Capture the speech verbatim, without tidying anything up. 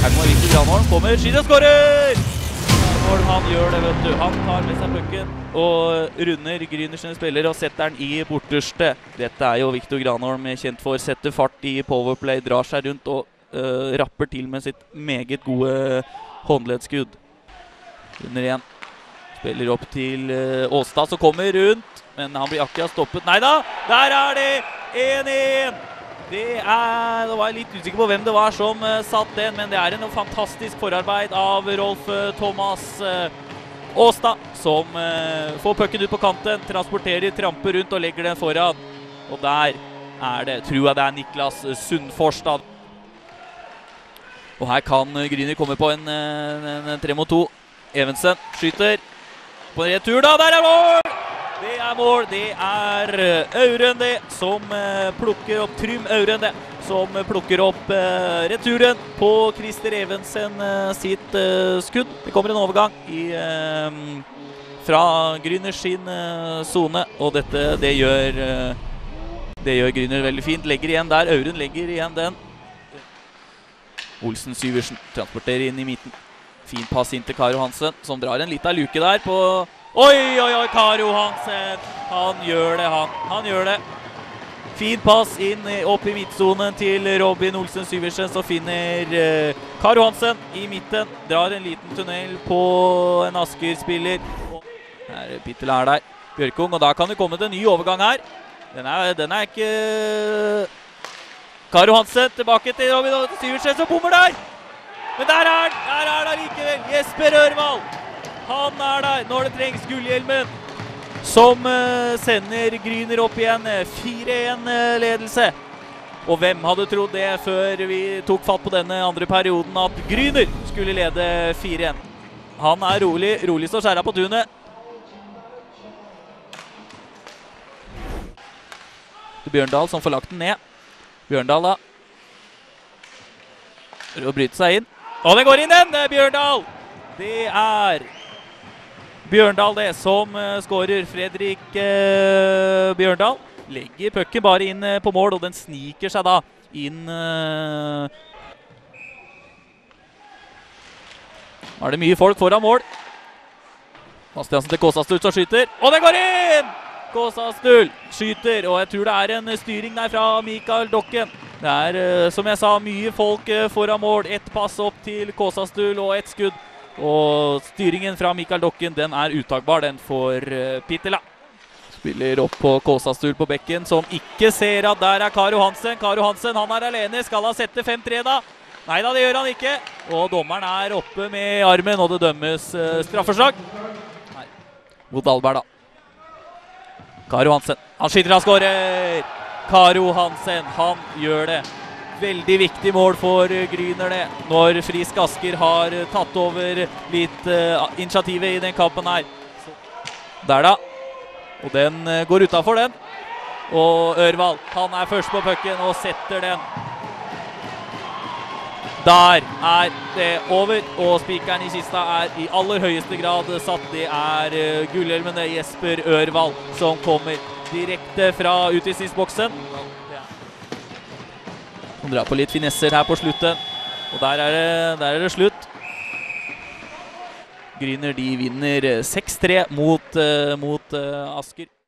Her kommer Victor Granholm, kommer, skyter og skårer! Granholm, han gjør det, vet du. Han tar med seg pucken og runder Gryners spiller og setter den i borterste. Dette er jo Victor Granholm kjent for. Setter fart i powerplay, drar seg rundt og uh, rapper til med sitt meget gode håndleddskudd. Runder igjen. Spiller opp til uh, Åstad, som kommer rundt, men han blir akkurat stoppet. Neida, der er det en en! Det er, da var jeg litt usikker på hvem det var som uh, satt den, men det er en fantastisk forarbeid av Rolf uh, Thomas uh, Åstad, som uh, får pucken ut på kanten, transporterer, tramper rundt og legger den foran. Og der er det, tror jeg det er Niklas Sundforstad. Og her kan uh, Gryner komme på en, en, en tre mot to. Evensen skyter på en retur da, der er mål! Det er mål, det er Auren det, som uh, plukker opp, Trym Auren det, som uh, plukker opp uh, returen på Christer Evensen uh, sitt uh, skudd. Det kommer en overgang i, uh, fra Gryners sin zone, uh, og dette, det gjør, uh, det gjør Gryner veldig fint. Legger igjen der, Auren legger igjen den. Olsen Syversen transporterer inn i midten. Fin pass inn til Karo Hansen, som drar en liten luke der på... Oi, oi, oi, Karo Hansen, han gjør det, han, han gjør det. Fin pass inn opp i midtzonen til Robin Olsen Syversen, så finner uh, Karo Hansen i midten, drar en liten tunnel på en Asker-spiller. Her er Pittel er der, Bjørkung, og da kan det komme til en ny overgang her. Den er, den er ikke... Karo Hansen tilbake til Robin Olsen Syversen, som bommer der! Men der er han, der er han likevel, Jesper Ørvald! Han er der når det trengs, gullhjelmen, som uh, sender Gryner opp igjen, fire en ledelse. Og hvem hadde trodd det før vi tok fatt på denne andre perioden, at Gryner skulle lede fire en. Han er rolig, rolig står skjæra på tunet. Det er Bjørndal som får lagt den ned. Bjørndal da. Prøver å bryte seg inn. Og det går inn den, det er Bjørndal! Det er... Bjørndal det, som uh, skårer. Fredrik uh, Bjørndal legger pucken bare inn uh, på mål, og den sniker seg da inn. Uh... Er det mye folk foran mål. Bastiansen til Kåsastul som skyter, og det går inn! Kåsastul skyter, og jeg tror det er en styring der fra Mikael Dokken. Det er, uh, som jeg sa, mye folk uh, foran mål. Ett pass opp til Kåsastul og ett skudd. Og styringen fra Mikael Dokken, den er uttakbar, den for uh, Pittela. Spiller opp på Kåsastul på bekken, som ikke ser at der er Karo Hansen. Karo Hansen, han er alene, skal han sette fem tre da? Neida, det gjør han ikke. Og dommeren er oppe med armen, og det dømmes uh, straffeslag. Nei, mot Alberg da. Karo Hansen, han skyter og skårer! Karo Hansen, han gjør det. Veldig viktig mål for Gryner det, når Frisk Asker har tatt over litt uh, initiativet i den kampen her. Der da, og den uh, går utenfor den. Og Ørvald, han er først på pucken og setter den. Der er det over, og spikeren i kista er i aller høyeste grad satt. Det er uh, gullhjelmen, det er Jesper Ørvald som kommer direkte fra utvisningsboksen. Han drar på litt finesser her på slutten, og der er det, der er det slutt. Gryner de vinner seks tre mot, uh, mot uh, Asker.